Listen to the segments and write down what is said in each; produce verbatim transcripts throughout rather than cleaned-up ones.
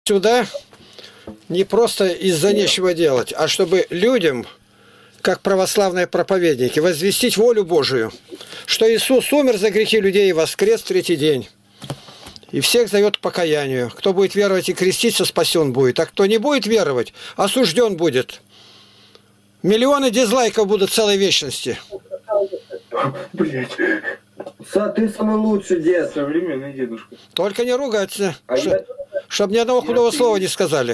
Сюда не просто из-за нечего делать, а чтобы людям, как православные проповедники, возвестить волю Божию, что Иисус умер за грехи людей и воскрес в третий день. И всех зовет к покаянию. Кто будет веровать и креститься, спасен будет. А кто не будет веровать, осужден будет. Миллионы дизлайков будут целой вечности. Блять. Ты самый лучший дед. Современный дедушка. Только не ругаться, А ш- я- чтобы ни одного худого ты- слова не сказали.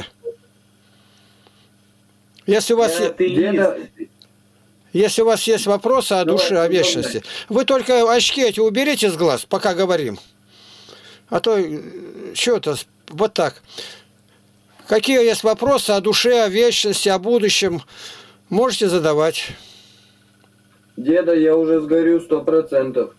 Если у вас, Я е- атеист. Деда, если у вас есть вопросы о Давай, душе, о давай. вечности, вы только очки эти уберите с глаз, пока говорим. А то что-то вот так. Какие есть вопросы о душе, о вечности, о будущем, можете задавать. деда, я уже сгорю сто процентов.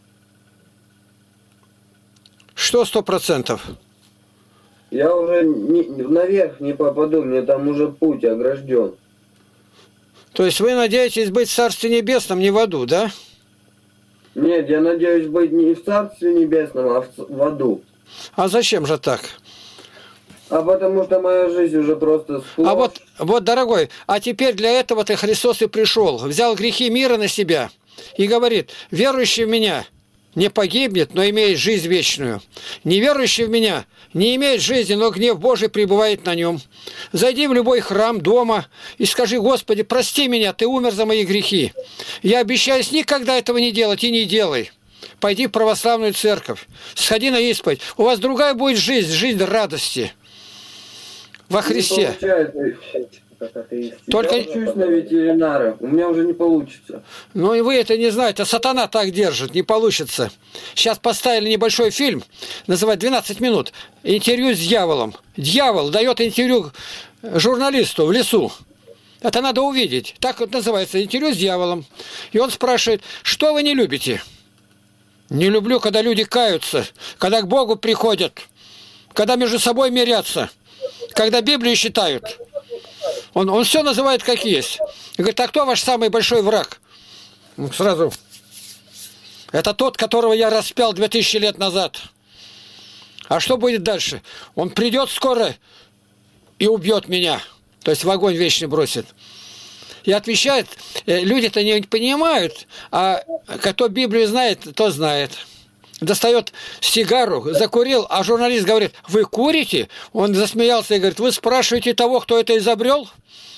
Что сто процентов? Я уже не- наверх не попаду, мне там уже путь огражден. То есть вы надеетесь быть в Царстве Небесном, не в аду, да? Нет, я надеюсь быть не в Царстве Небесном, а в, ц- в аду. А зачем же так? А потому что моя жизнь уже просто сплошь. А вот, вот, дорогой, а теперь для этого-то Христос и пришел. Взял грехи мира на себя и говорит, верующий в меня не погибнет, но имеет жизнь вечную. Неверующий в меня не имеет жизни, но гнев Божий пребывает на нем. Зайди в любой храм дома и скажи, Господи, прости меня, Ты умер за мои грехи. Я обещаюсь никогда этого не делать и не делай. Пойди в православную церковь, сходи на исповедь. У вас другая будет жизнь, жизнь радости во Не Христе. получается. Как атеист. Только- Я учусь на ветеринара, у меня уже не получится. Ну и вы это не знаете, сатана так держит, не получится. Сейчас поставили небольшой фильм, называется «двенадцать минут», интервью с дьяволом. Дьявол дает интервью журналисту в лесу. Это надо увидеть. Так вот называется, интервью с дьяволом. И он спрашивает, что вы не любите? Не люблю, когда люди каются, когда к Богу приходят, когда между собой мирятся, когда Библию читают. Он, он все называет как есть. И говорит, а кто ваш самый большой враг? Ну, сразу. Это тот, которого я распял две тысячи лет назад. А что будет дальше? Он придет скоро и убьет меня. То есть в огонь вечный бросит. И отвечает, э, люди-то не понимают, а кто Библию знает, то знает. Достает сигару, закурил, а журналист говорит, вы курите? Он засмеялся и говорит, вы спрашиваете того, кто это изобрел?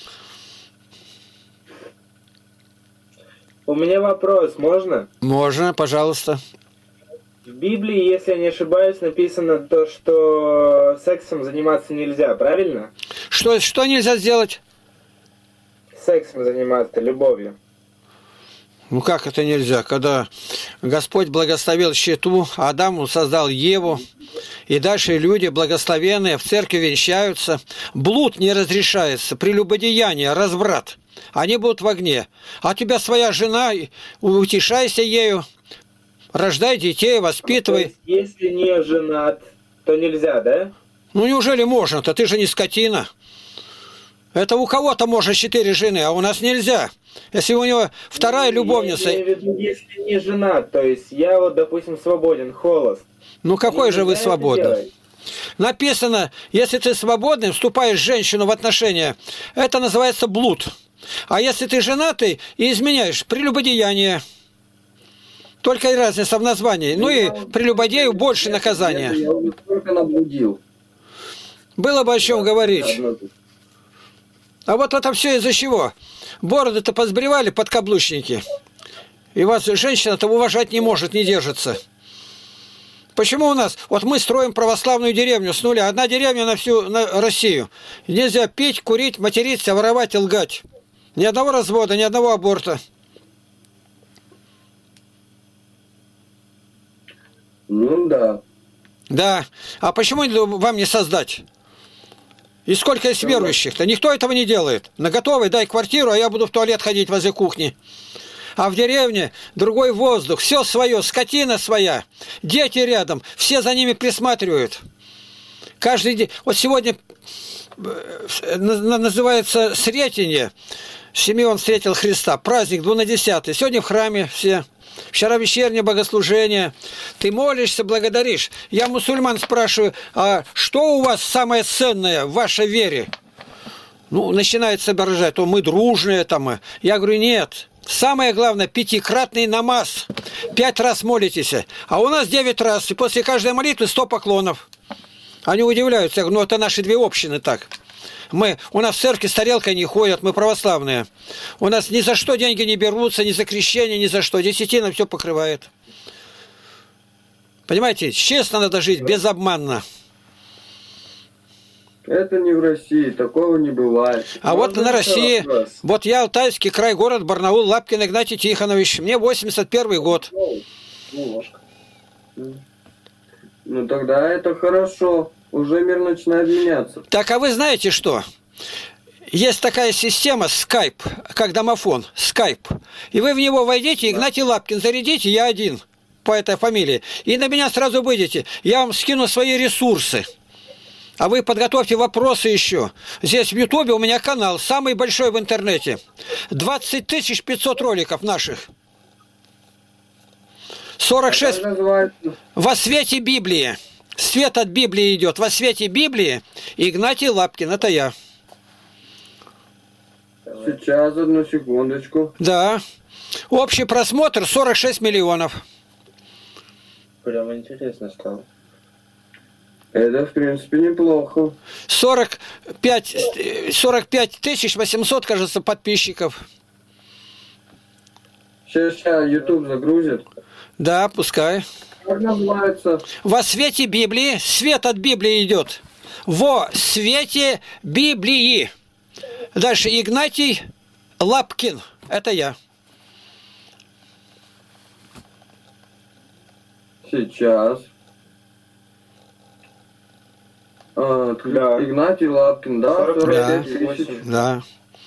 У меня вопрос, можно? Можно, пожалуйста. В Библии, если я не ошибаюсь, написано то, что сексом заниматься нельзя, правильно? Что, что нельзя сделать? Сексом заниматься, любовью. Ну как это нельзя? Когда Господь благословил щиту, Адаму создал Еву, и дальше люди благословенные в церкви венчаются, блуд не разрешается, прелюбодеяние, разврат. Они будут в огне. А у тебя своя жена, утешайся ею, рождай детей, То воспитывай. есть, если не женат, то нельзя, да? Ну неужели можно-то? Ты же не скотина. Это у кого-то можно четыре жены, а у нас нельзя. Если у него вторая любовница... Я имею в виду, если не женат, то есть я вот, допустим, свободен, холост. Ну какой Мне же вы нельзя это свободный? делать? Написано, если ты свободный, вступаешь с женщиной в отношения, это называется блуд. А если ты женатый и изменяешь, прелюбодеяние. Только и разница в названии. Ну и прелюбодею больше наказания. Я уже столько наблудил. Было бы о чем говорить. А вот это все из-за чего? Бороды-то позбривали подкаблучники. И вас женщина-то уважать не может, не держится. Почему у нас? Вот мы строим православную деревню с нуля. Одна деревня на всю на Россию. Нельзя пить, курить, материться, воровать и лгать. Ни одного развода, ни одного аборта. Ну да. Да. А почему вам не создать? И сколько есть верующих-то? Никто этого не делает. На готовый дай квартиру, а я буду в туалет ходить возле кухни. А в деревне другой воздух, все свое, скотина своя, дети рядом, все за ними присматривают. Каждый день. Вот сегодня называется Сретение. Симеон встретил Христа. Праздник двунадесятый. Сегодня в храме все. Вчера вечернее богослужение. Ты молишься, благодаришь. Я мусульман спрашиваю, а что у вас самое ценное в вашей вере? Ну, начинает соображать, то мы дружные там. Я говорю, нет. Самое главное, пятикратный намаз. Пять раз молитесь. А у нас девять раз. И после каждой молитвы сто поклонов. Они удивляются. Я говорю, ну это наши две общины так. Мы, у нас в церкви с тарелкой не ходят, мы православные. У нас ни за что деньги не берутся, ни за крещение, ни за что. Десятина все покрывает. Понимаете, честно надо жить, безобманно. Это не в России, такого не бывает. А вот на России, вот я Алтайский край, город Барнаул, Лапкин Игнатий Тихонович, мне восемьдесят первый год. Немножко. Ну тогда это хорошо, уже мир начинает меняться. Так, а вы знаете что? Есть такая система Skype, как домофон, Skype. И вы в него войдите, Игнатий Лапкин, зарядите, я один по этой фамилии. И на меня сразу выйдете. Я вам скину свои ресурсы. А вы подготовьте вопросы еще. Здесь в Ютубе у меня канал, самый большой в интернете. двадцать тысяч пятьсот роликов наших. сорок шесть. Во свете Библии. Свет от Библии идет. Во свете Библии Игнатий Лапкин. Это я. Сейчас, одну секундочку. Да. Общий просмотр сорок шесть миллионов. Прям интересно стало. Это, в принципе, неплохо. сорок пять, сорок пять тысяч восемьсот, кажется, подписчиков. Сейчас, сейчас YouTube загрузит. Да, пускай. Как называется? Во свете Библии, свет от Библии идет. Во свете Библии. Дальше Игнатий Лапкин. Это я. Сейчас. А, Да. Игнатий Лапкин, да? сорок пять тысяч. Да.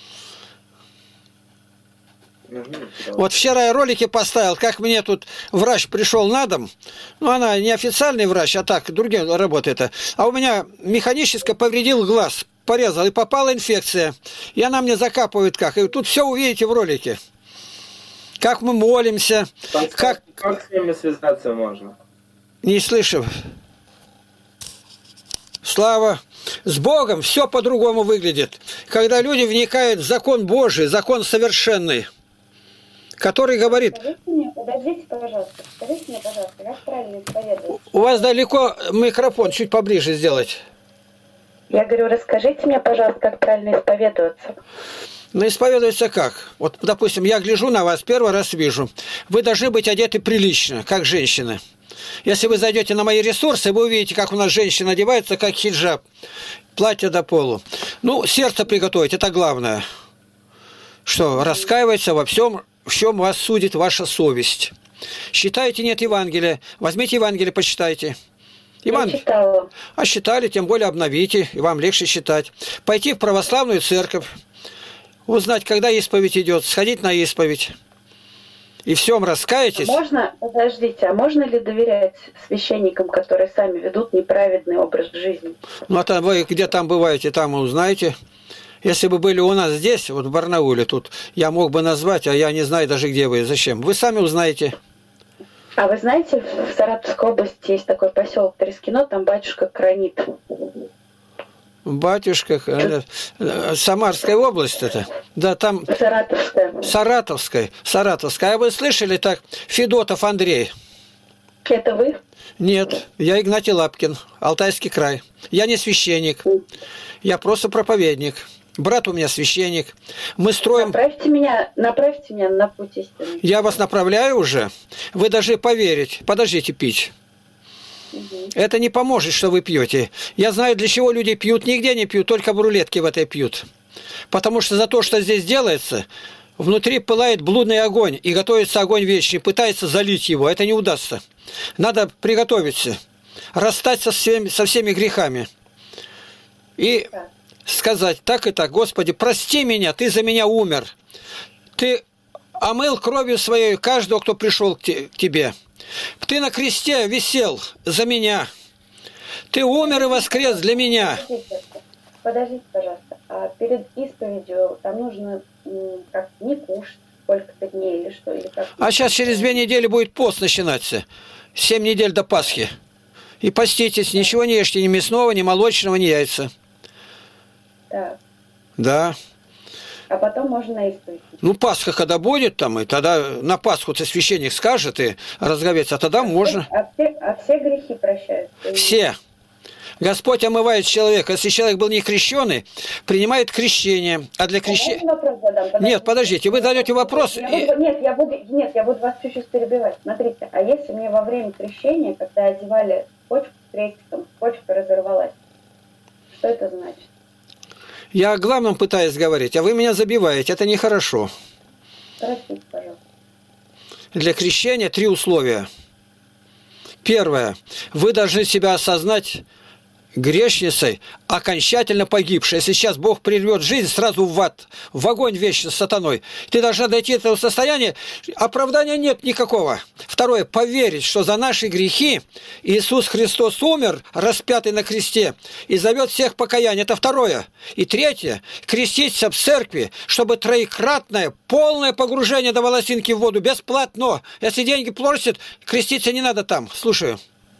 Вот вчера я ролики поставил, как мне тут врач пришел на дом. Ну, она не официальный врач, а так, другие работает. А у меня механически повредил глаз, порезал, и попала инфекция. И она мне закапывает как. И тут все увидите в ролике. Как мы молимся. Как, Как... как с ними связаться можно? Не слышу. Слава. С Богом все по-другому выглядит. Когда люди вникают в закон Божий, закон совершенный, который говорит... Скажите мне, подождите, пожалуйста, скажите мне, пожалуйста, как правильно исповедоваться? У вас далеко микрофон, чуть поближе сделать. Я говорю, расскажите мне, пожалуйста, как правильно исповедоваться. Ну, исповедуется как? Вот, допустим, я гляжу на вас, первый раз вижу. Вы должны быть одеты прилично, как женщины. Если вы зайдете на мои ресурсы, вы увидите, как у нас женщина одевается, как хиджаб, платье до полу. Ну, сердце приготовить, это главное. Что, раскаивается во всем, в чем вас судит ваша совесть. Считаете, нет Евангелия, возьмите Евангелие, почитайте. Иван... Я читала. А считали, тем более обновите, и вам легче считать. Пойти в православную церковь, узнать, когда исповедь идет, сходить на исповедь. И всем раскаетесь. А можно, подождите, а можно ли доверять священникам, которые сами ведут неправедный образ жизни? Ну, а вы где там бываете, там и узнаете. Если бы были у нас здесь, вот в Барнауле, тут я мог бы назвать, а я не знаю даже, где вы, зачем. Вы сами узнаете. А вы знаете, в Саратовской области есть такой поселок Трескино, там батюшка Кранит. Батюшка, Самарская область это. Да, там... Саратовская. Саратовская. Саратовская. А вы слышали так? Федотов Андрей. Это вы? Нет, я Игнатий Лапкин, Алтайский край. Я не священник, я просто проповедник. Брат у меня священник. Мы строим... Направьте меня, направьте меня на путь истины. Я вас направляю уже. Вы должны поверить. Подождите пить. Угу. Это не поможет, что вы пьете. Я знаю, для чего люди пьют. Нигде не пьют, только в рулетке в этой пьют. Потому что за то, что здесь делается, внутри пылает блудный огонь, и готовится огонь вечный, пытается залить его. Это не удастся. Надо приготовиться, расстаться со всеми, со всеми грехами. И сказать так и так: Господи, прости меня, Ты за меня умер. Ты омыл кровью своей каждого, кто пришел к Тебе. Ты на кресте висел за меня. Ты умер и воскрес для меня. Подождите, подождите, пожалуйста. А перед исповедью там нужно как не кушать, сколько-то дней или что? Или как? А сейчас через две недели будет пост начинаться. Семь недель до Пасхи. И поститесь, ничего не ешьте, ни мясного, ни молочного, ни яйца. Так. Да. А потом можно исповедь. Ну, Пасха когда будет там, и тогда на Пасху-то священник скажет и разговеется, а тогда можно. А все, а все грехи прощаются? Все. Господь омывает человека. Если человек был не крещеный, принимает крещение. А для крещения... Нет, подождите, вы задаете вопрос... Я буду... Нет, я буду... Нет, я буду вас чуть-чуть перебивать. Смотрите, а если мне во время крещения, когда одевали почку с крестиком, почка разорвалась, что это значит? Я о главном пытаюсь говорить, а вы меня забиваете. Это нехорошо. Простите, пожалуйста. Для крещения три условия. Первое. Вы должны себя осознать грешницей, окончательно погибшей. Если сейчас Бог прервет жизнь, сразу в ад, в огонь вечно с сатаной. Ты должна дойти до этого состояния, оправдания нет никакого. Второе, поверить, что за наши грехи Иисус Христос умер, распятый на кресте, и зовет всех покаяние. Это второе. И третье, креститься в церкви, чтобы троекратное, полное погружение до волосинки в воду, бесплатно. Если деньги просят, креститься не надо там. Слушаю.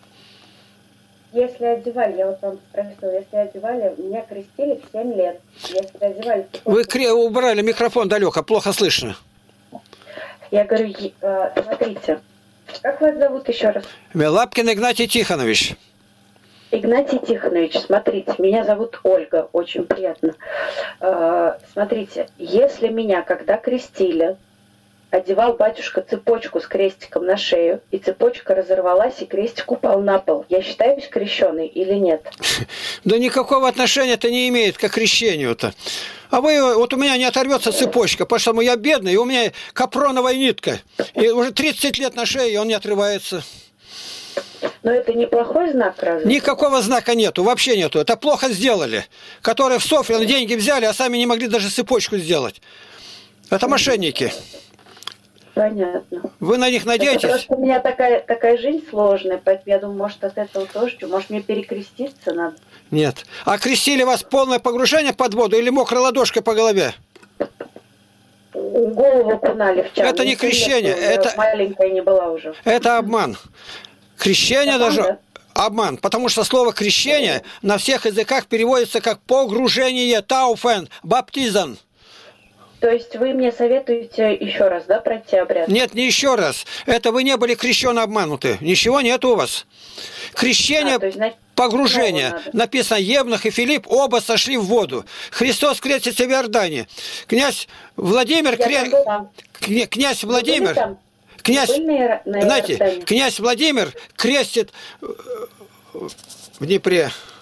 Если одевали, я вот вам спросила, если одевали, меня крестили в семь лет. Если одевали... Вы кре... убрали микрофон далеко, плохо слышно. Я говорю, смотрите, как вас зовут еще раз? Лапкин Игнатий Тихонович. Игнатий Тихонович, смотрите, меня зовут Ольга, очень приятно. Смотрите, если меня, когда крестили, одевал батюшка цепочку с крестиком на шею, и цепочка разорвалась, и крестик упал на пол. Я считаюсь крещеной или нет? Да никакого отношения это не имеет к крещению-то. А вы, вот у меня не оторвется цепочка, потому что я бедный, и у меня капроновая нитка. И уже тридцать лет на шее, и он не отрывается. Но это неплохой знак, разве? Никакого знака нету, вообще нету. Это плохо сделали. Которые в Софье деньги взяли, а сами не могли даже цепочку сделать. Это мошенники. Понятно. Вы на них надеетесь? Это просто у меня такая, такая жизнь сложная, поэтому я думаю, может, от этого тоже, может, мне перекреститься надо? Нет. А крестили вас полное погружение под воду или мокрой ладошкой по голове? Голову окунали в чан. Это не крещение. Это... Маленькая не была уже. Это обман. Крещение Обман, даже... да? Обман. Потому что слово крещение на всех языках переводится как погружение, тауфен, баптизан. То есть вы мне советуете еще раз, да, пройти обряд? Нет, не еще раз. Это вы не были крещены, обмануты. Ничего нет у вас. Крещение, а, есть, значит, погружение. Написано, Евнух и Филипп оба сошли в воду. Христос крестится в Иордане. Князь Владимир... Кре... Кня... Князь Владимир... Князь... Знаете, князь Владимир крестит в Днепре...